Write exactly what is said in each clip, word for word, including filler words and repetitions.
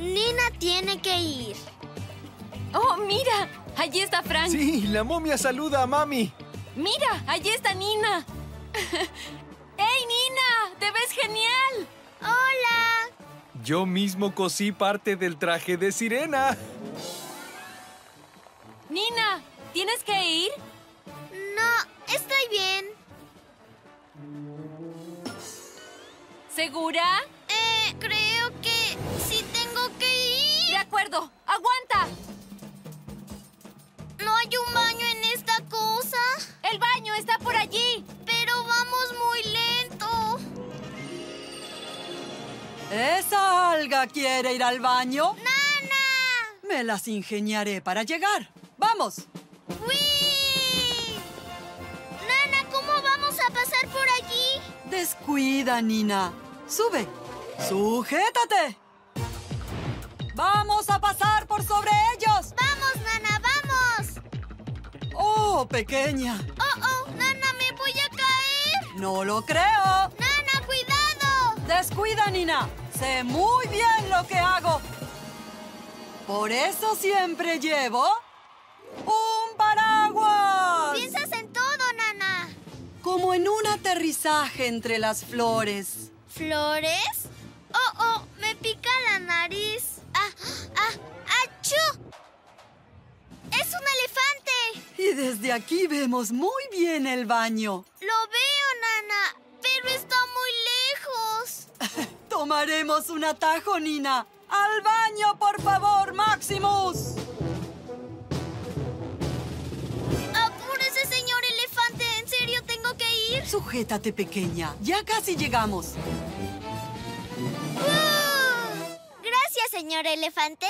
Nina tiene que ir. ¡Oh, mira! Allí está Frank. Sí, la momia saluda a Mami. ¡Mira! Allí está Nina. ¡Hey, Nina! ¡Te ves genial! ¡Hola! Yo mismo cosí parte del traje de sirena. Nina, ¿tienes que ir? No, estoy bien. ¿Segura? Eh, creo que sí tengo que ir. De acuerdo. ¡Aguanta! ¿No hay un baño en esta cosa? ¡El baño está por allí! Pero vamos muy lento. ¿Esa alga quiere ir al baño? ¡Nana! Me las ingeniaré para llegar. ¡Vamos! ¡Uy! Nana, ¿cómo vamos a pasar por allí? Descuida, Nina. Sube. ¡Sujétate! ¡Vamos a pasar por sobre ellos! ¡Vamos, Nana, vamos! ¡Oh, pequeña! ¡Oh, oh! ¡Nana, me voy a caer! ¡No lo creo! ¡Nana, cuidado! Descuida, Nina. Sé muy bien lo que hago. Por eso siempre llevo un paraguas. Piensas en todo, Nana. Como en un aterrizaje entre las flores. ¿Flores? ¡Oh, oh! ¡Me pica la nariz! ¡Ah, ah! ¡Achú! ¡Es un elefante! Y desde aquí vemos muy bien el baño. Lo veo, Nana, pero está muy lejos. Tomaremos un atajo, Nina. ¡Al baño, por favor, Maximus! ¡Apúrese, señor elefante! ¿En serio tengo que ir? Sujétate, pequeña. Ya casi llegamos. ¡Uh! Gracias, señor elefante.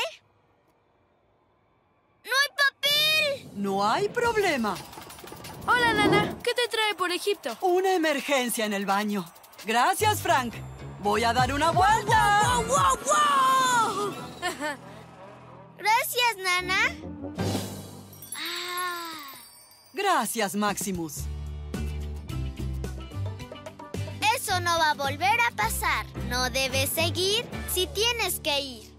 ¡No hay papel! No hay problema. Hola, Nana. ¿Qué te trae por Egipto? Una emergencia en el baño. Gracias, Frank. Voy a dar una vuelta. ¡Wow, wow, wow! Gracias, Nana. Ah. Gracias, Maximus. Eso no va a volver a pasar. No debes seguir si tienes que ir.